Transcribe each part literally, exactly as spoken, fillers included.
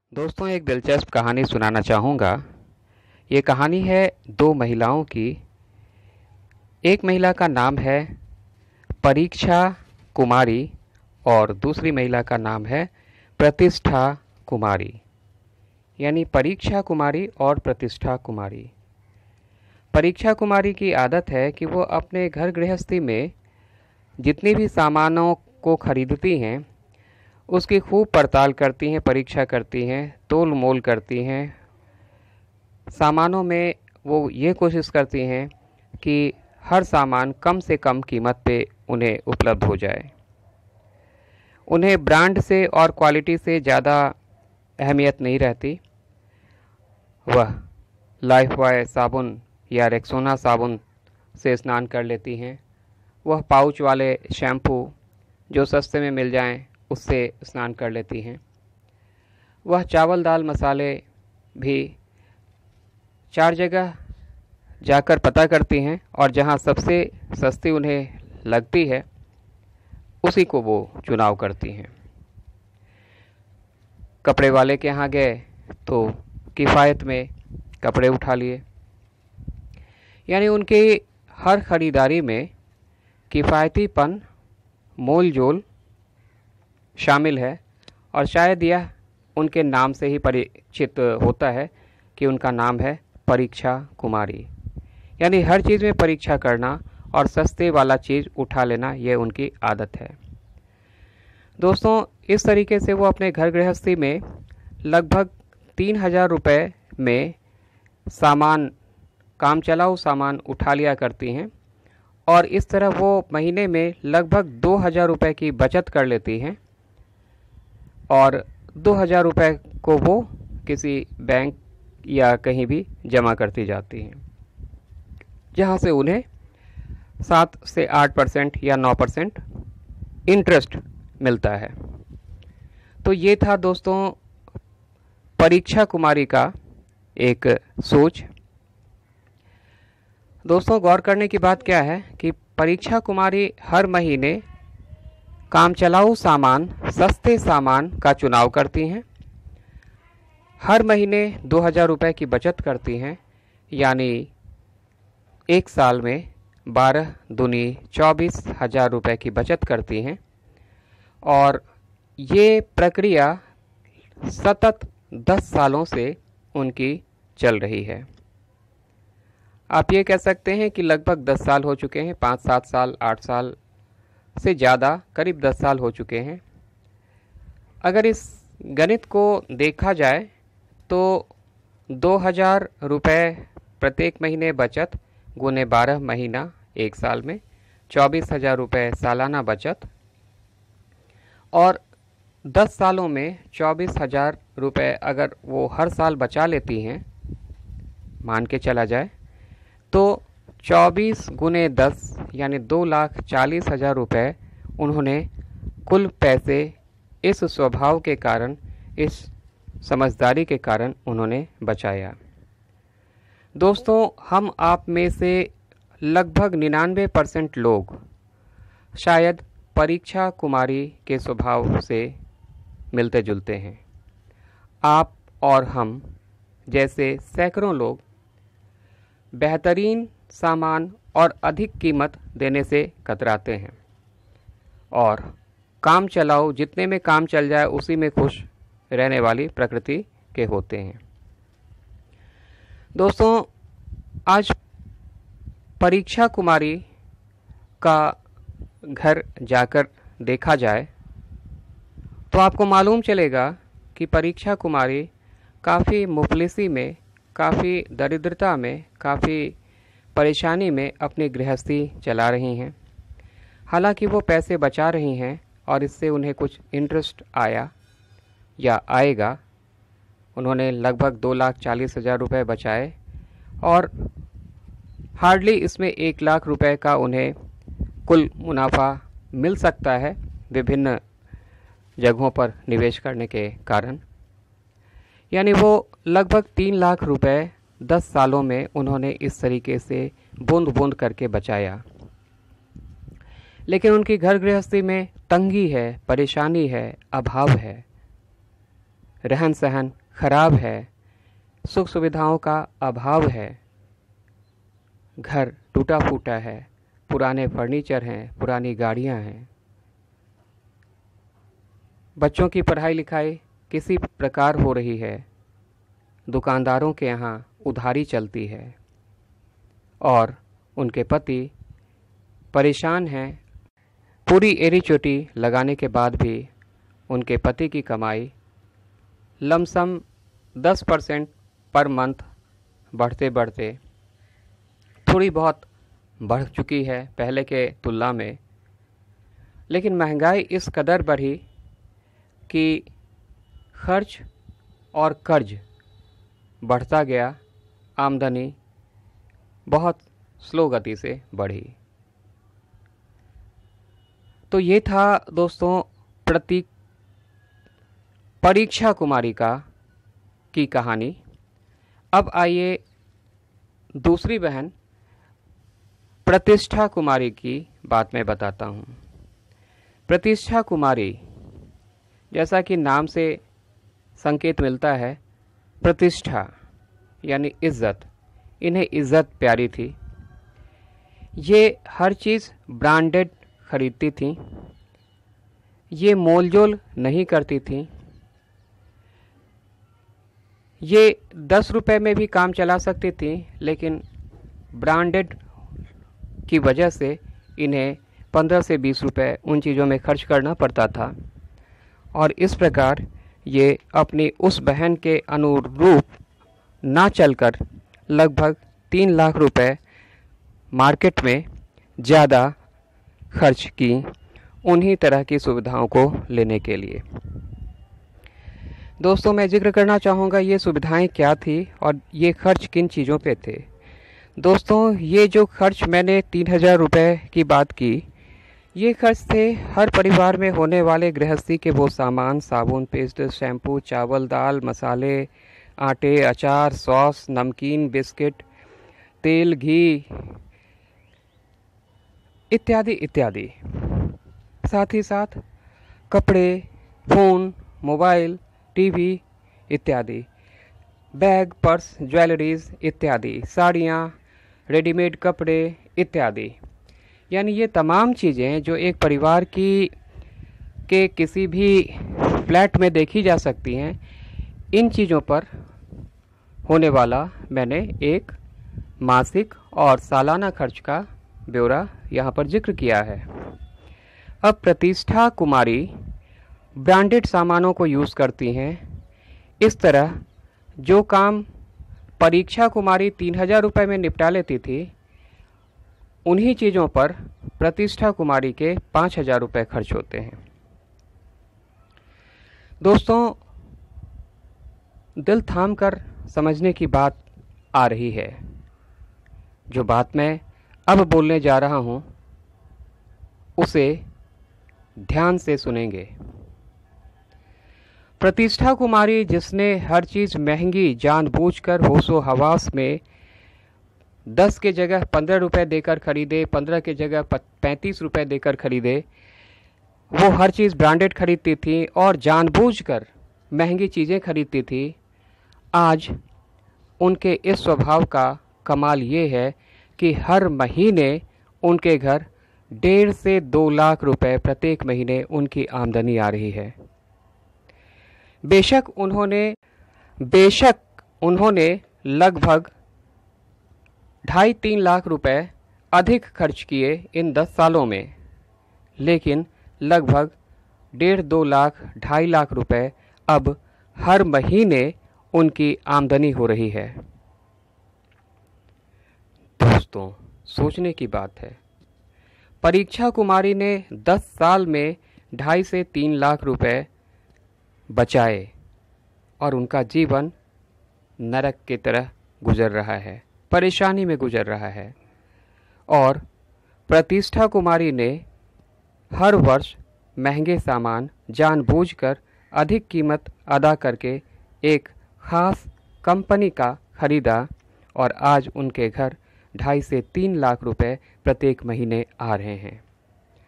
दोस्तों, एक दिलचस्प कहानी सुनाना चाहूँगा। ये कहानी है दो महिलाओं की। एक महिला का नाम है परीक्षा कुमारी और दूसरी महिला का नाम है प्रतिष्ठा कुमारी। यानी परीक्षा कुमारी और प्रतिष्ठा कुमारी। परीक्षा कुमारी की आदत है कि वो अपने घर गृहस्थी में जितनी भी सामानों को खरीदती हैं उसकी खूब पड़ताल करती हैं, परीक्षा करती हैं, तोल मोल करती हैं। सामानों में वो ये कोशिश करती हैं कि हर सामान कम से कम कीमत पे उन्हें उपलब्ध हो जाए। उन्हें ब्रांड से और क्वालिटी से ज़्यादा अहमियत नहीं रहती। वह लाइफबॉय साबुन या रेक्सोना साबुन से स्नान कर लेती हैं। वह पाउच वाले शैम्पू जो सस्ते में मिल जाएं उससे स्नान कर लेती हैं। वह चावल दाल मसाले भी चार जगह जाकर पता करती हैं और जहां सबसे सस्ती उन्हें लगती है उसी को वो चुनाव करती हैं। कपड़े वाले के यहाँ गए तो किफ़ायत में कपड़े उठा लिए। यानी उनकी हर खरीदारी में किफ़ायतीपन, मोल जोल शामिल है और शायद यह उनके नाम से ही परिचित होता है कि उनका नाम है परीक्षा कुमारी। यानी हर चीज़ में परीक्षा करना और सस्ते वाला चीज़ उठा लेना, यह उनकी आदत है। दोस्तों, इस तरीके से वो अपने घर गृहस्थी में लगभग तीन हज़ार रुपये में सामान, काम चलाऊ सामान उठा लिया करती हैं और इस तरह वो महीने में लगभग दो हज़ार रुपये की बचत कर लेती हैं और दो हज़ार रुपये को वो किसी बैंक या कहीं भी जमा करती जाती हैं, जहां से उन्हें सात से आठ परसेंट या नौ परसेंट इंटरेस्ट मिलता है। तो ये था दोस्तों परीक्षा कुमारी का एक सोच। दोस्तों, गौर करने की बात क्या है कि परीक्षा कुमारी हर महीने काम चलाऊ सामान, सस्ते सामान का चुनाव करती हैं। हर महीने दो हज़ार रुपये की बचत करती हैं। यानी एक साल में बारह दूनी चौबीस हज़ार रुपये की बचत करती हैं और ये प्रक्रिया सतत दस सालों से उनकी चल रही है। आप ये कह सकते हैं कि लगभग दस साल हो चुके हैं, पाँच सात साल, आठ साल से ज़्यादा, करीब दस साल हो चुके हैं। अगर इस गणित को देखा जाए तो दो हज़ार रुपये प्रत्येक महीने बचत गुने बारह महीना एक साल में चौबीस हज़ार रुपये सालाना बचत और दस सालों में चौबीस हज़ार रुपये अगर वो हर साल बचा लेती हैं, मान के चला जाए तो चौबीस गुने दस यानी दो लाख चालीस हज़ार रुपये उन्होंने कुल पैसे इस स्वभाव के कारण, इस समझदारी के कारण उन्होंने बचाया। दोस्तों, हम आप में से लगभग निन्यानवे परसेंट लोग शायद परीक्षा कुमारी के स्वभाव से मिलते जुलते हैं। आप और हम जैसे सैकड़ों लोग बेहतरीन सामान और अधिक कीमत देने से कतराते हैं और काम चलाओ, जितने में काम चल जाए उसी में खुश रहने वाली प्रकृति के होते हैं। दोस्तों, आज परीक्षा कुमारी का घर जाकर देखा जाए तो आपको मालूम चलेगा कि परीक्षा कुमारी काफ़ी मुफलिसी में, काफ़ी दरिद्रता में, काफ़ी परेशानी में अपनी गृहस्थी चला रही हैं। हालांकि वो पैसे बचा रही हैं और इससे उन्हें कुछ इंटरेस्ट आया या आएगा। उन्होंने लगभग दो लाख चालीस हज़ार रुपये बचाए और हार्डली इसमें एक लाख रुपए का उन्हें कुल मुनाफा मिल सकता है विभिन्न जगहों पर निवेश करने के कारण। यानी वो लगभग तीन लाख रुपए दस सालों में उन्होंने इस तरीके से बूंद बूंद करके बचाया। लेकिन उनकी घर गृहस्थी में तंगी है, परेशानी है, अभाव है, रहन सहन खराब है, सुख सुविधाओं का अभाव है, घर टूटा फूटा है, पुराने फर्नीचर हैं, पुरानी गाड़ियां हैं, बच्चों की पढ़ाई लिखाई किसी प्रकार हो रही है, दुकानदारों के यहाँ उधारी चलती है और उनके पति परेशान हैं। पूरी एड़ी चोटी लगाने के बाद भी उनके पति की कमाई लमसम दस परसेंट पर मंथ बढ़ते बढ़ते थोड़ी बहुत बढ़ चुकी है पहले के तुलना में, लेकिन महंगाई इस कदर बढ़ी कि खर्च और कर्ज बढ़ता गया, आमदनी बहुत स्लो गति से बढ़ी। तो ये था दोस्तों प्रति परीक्षा कुमारी का की कहानी। अब आइए दूसरी बहन प्रतिष्ठा कुमारी की बात मैं बताता हूँ। प्रतिष्ठा कुमारी, जैसा कि नाम से संकेत मिलता है, प्रतिष्ठा यानी इज्जत, इन्हें इज्जत प्यारी थी। ये हर चीज़ ब्रांडेड खरीदती थीं, ये मोलजोल नहीं करती थीं, ये दस रुपए में भी काम चला सकती थीं, लेकिन ब्रांडेड की वजह से इन्हें पंद्रह से बीस रुपए उन चीज़ों में खर्च करना पड़ता था और इस प्रकार ये अपनी उस बहन के अनुरूप ना चलकर लगभग तीन लाख रुपए मार्केट में ज़्यादा खर्च की उन्हीं तरह की सुविधाओं को लेने के लिए। दोस्तों, मैं जिक्र करना चाहूँगा ये सुविधाएं क्या थी और ये खर्च किन चीज़ों पे थे। दोस्तों, ये जो खर्च मैंने तीन हज़ार रुपये की बात की, ये खर्च थे हर परिवार में होने वाले गृहस्थी के वो सामान, साबुन, पेस्ट, शैम्पू, चावल, दाल, मसाले, आटे, अचार, सॉस, नमकीन, बिस्किट, तेल, घी इत्यादि इत्यादि। साथ ही साथ कपड़े, फ़ोन, मोबाइल, टीवी इत्यादि, बैग, पर्स, ज्वेलरीज इत्यादि, साड़ियाँ, रेडीमेड कपड़े इत्यादि। यानी ये तमाम चीज़ें जो एक परिवार की के किसी भी फ्लैट में देखी जा सकती हैं, इन चीज़ों पर होने वाला मैंने एक मासिक और सालाना खर्च का ब्यौरा यहाँ पर जिक्र किया है। अब प्रतिष्ठा कुमारी ब्रांडेड सामानों को यूज़ करती हैं। इस तरह जो काम परीक्षा कुमारी तीन हज़ार रुपये में निपटा लेती थी, उन्हीं चीज़ों पर प्रतिष्ठा कुमारी के पाँच हज़ार रुपये खर्च होते हैं। दोस्तों, दिल थाम कर समझने की बात आ रही है। जो बात मैं अब बोलने जा रहा हूँ उसे ध्यान से सुनेंगे। प्रतिष्ठा कुमारी, जिसने हर चीज़ महंगी जानबूझकर होशो हवास में दस के जगह पंद्रह रुपये देकर खरीदे, पंद्रह के जगह पैंतीस रुपये देकर खरीदे, वो हर चीज़ ब्रांडेड खरीदती थी और जानबूझकर महंगी चीज़ें खरीदती थी। आज उनके इस स्वभाव का कमाल ये है कि हर महीने उनके घर डेढ़ से दो लाख रुपए प्रत्येक महीने उनकी आमदनी आ रही है। बेशक उन्होंने बेशक उन्होंने लगभग ढाई तीन लाख रुपए अधिक खर्च किए इन दस सालों में, लेकिन लगभग डेढ़ दो लाख ढाई लाख रुपए अब हर महीने उनकी आमदनी हो रही है। दोस्तों, सोचने की बात है। परीक्षा कुमारी ने दस साल में ढाई से तीन लाख रुपए बचाए और उनका जीवन नरक की तरह गुजर रहा है, परेशानी में गुजर रहा है। और प्रतिष्ठा कुमारी ने हर वर्ष महंगे सामान जानबूझकर अधिक कीमत अदा करके एक ख़ास कंपनी का खरीदा और आज उनके घर ढाई से तीन लाख रुपए प्रत्येक महीने आ रहे हैं।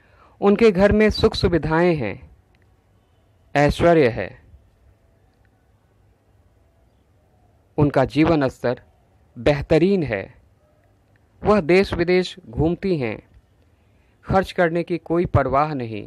उनके घर में सुख सुविधाएं हैं, ऐश्वर्य है, उनका जीवन स्तर बेहतरीन है। वह देश विदेश घूमती हैं, खर्च करने की कोई परवाह नहीं।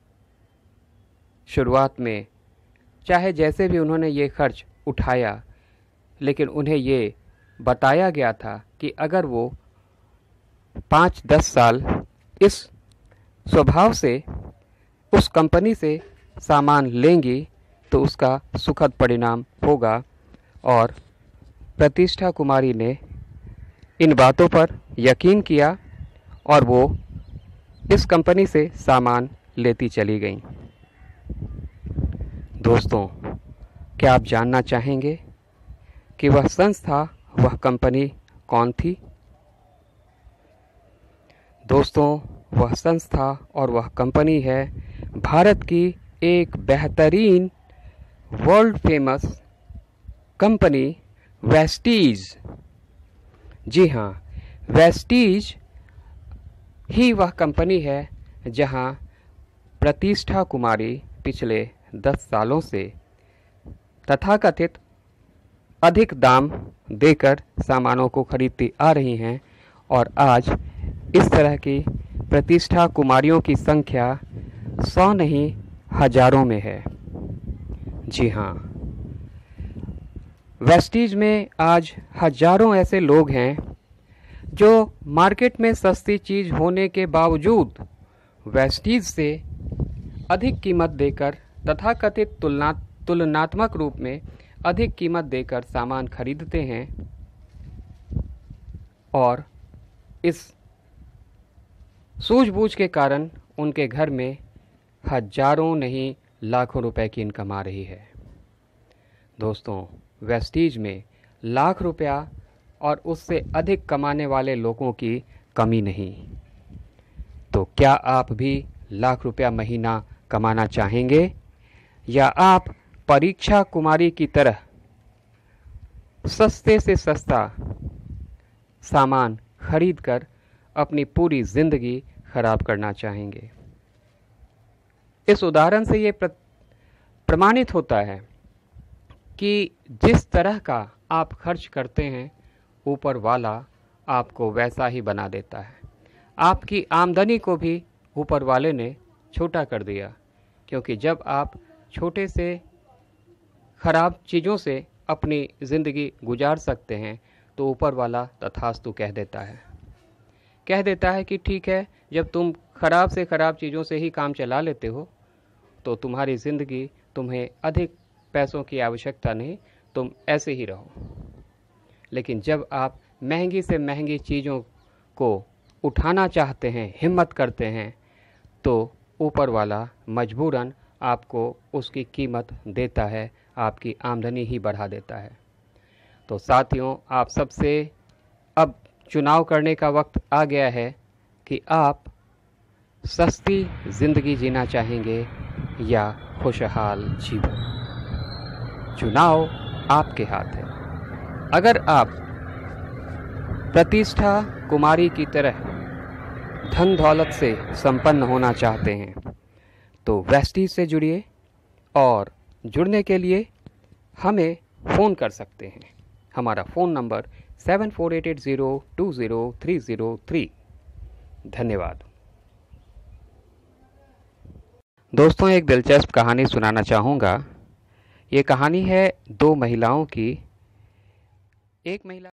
शुरुआत में चाहे जैसे भी उन्होंने ये खर्च उठाया, लेकिन उन्हें ये बताया गया था कि अगर वो पाँच दस साल इस स्वभाव से उस कंपनी से सामान लेंगी तो उसका सुखद परिणाम होगा। और प्रतिष्ठा कुमारी ने इन बातों पर यकीन किया और वो इस कंपनी से सामान लेती चली गईं। दोस्तों, क्या आप जानना चाहेंगे कि वह संस्था, वह कंपनी कौन थी? दोस्तों, वह संस्था और वह कंपनी है भारत की एक बेहतरीन वर्ल्ड फेमस कंपनी वेस्टीज। जी हाँ, वेस्टीज ही वह कंपनी है जहां प्रतिष्ठा कुमारी पिछले दस सालों से तथाकथित अधिक दाम देकर सामानों को खरीदती आ रही हैं और आज इस तरह की प्रतिष्ठा कुमारियों की संख्या सौ नहीं हजारों में है। जी हाँ, वेस्टीज में आज हजारों ऐसे लोग हैं जो मार्केट में सस्ती चीज़ होने के बावजूद वेस्टीज से अधिक कीमत देकर तथाकथित तुलना तुलनात्मक रूप में अधिक कीमत देकर सामान खरीदते हैं और इस सूझबूझ के कारण उनके घर में हजारों नहीं लाखों रुपए की इनकम आ रही है। दोस्तों, वेस्टीज में लाख रुपया और उससे अधिक कमाने वाले लोगों की कमी नहीं। तो क्या आप भी लाख रुपया महीना कमाना चाहेंगे या आप परीक्षा कुमारी की तरह सस्ते से सस्ता सामान खरीदकर अपनी पूरी जिंदगी खराब करना चाहेंगे? इस उदाहरण से ये प्रमाणित होता है कि जिस तरह का आप खर्च करते हैं, ऊपर वाला आपको वैसा ही बना देता है। आपकी आमदनी को भी ऊपर वाले ने छोटा कर दिया, क्योंकि जब आप छोटे से खराब चीज़ों से अपनी ज़िंदगी गुजार सकते हैं तो ऊपर वाला तथास्तु कह देता है कह देता है कि ठीक है, जब तुम खराब से खराब चीज़ों से ही काम चला लेते हो तो तुम्हारी ज़िंदगी, तुम्हें अधिक पैसों की आवश्यकता नहीं, तुम ऐसे ही रहो। लेकिन जब आप महंगी से महंगी चीज़ों को उठाना चाहते हैं, हिम्मत करते हैं, तो ऊपर वाला मजबूरन आपको उसकी कीमत देता है, आपकी आमदनी ही बढ़ा देता है। तो साथियों, आप सबसे अब चुनाव करने का वक्त आ गया है कि आप सस्ती ज़िंदगी जीना चाहेंगे या खुशहाल जीवन। चुनाव आपके हाथ है। अगर आप प्रतिष्ठा कुमारी की तरह धन दौलत से संपन्न होना चाहते हैं तो वेस्टीज से जुड़िए और जुड़ने के लिए हमें फ़ोन कर सकते हैं। हमारा phone number seven four eight eight zero two zero three zero three. धन्यवाद। दोस्तों, एक दिलचस्प कहानी सुनाना चाहूँगा। ये कहानी है दो महिलाओं की। एक महिला